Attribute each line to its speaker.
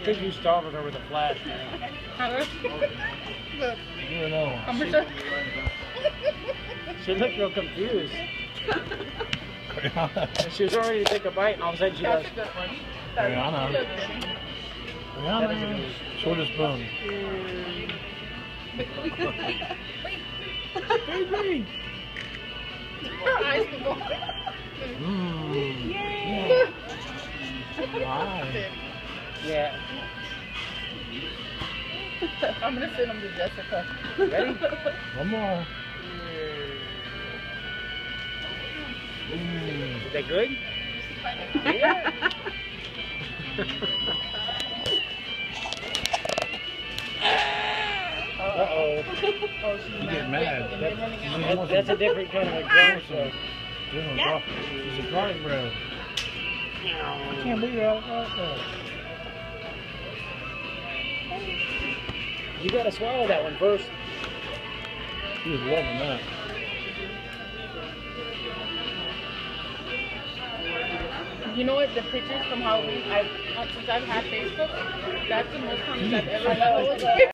Speaker 1: think you startled her with a flash, man.
Speaker 2: You don't know.
Speaker 1: She looked real confused. She was ready to take a bite, and all of a sudden she goes,
Speaker 2: Ariana. Ariana. Show the spoon. Baby.
Speaker 3: Her eyes can go.
Speaker 2: Yeah. Why?
Speaker 1: yeah.
Speaker 3: I'm gonna send them to Jessica.
Speaker 1: Ready?
Speaker 2: One more.
Speaker 1: Is that good? Yeah. Uh-oh.
Speaker 2: You get mad.
Speaker 1: That's a different kind of a ground show.
Speaker 2: It's a garlic bread. I can't believe that.
Speaker 1: You gotta swallow that one first.
Speaker 2: She was loving that.
Speaker 3: You know what? The pictures from Halloween, since I've had Facebook, that's the most times I've ever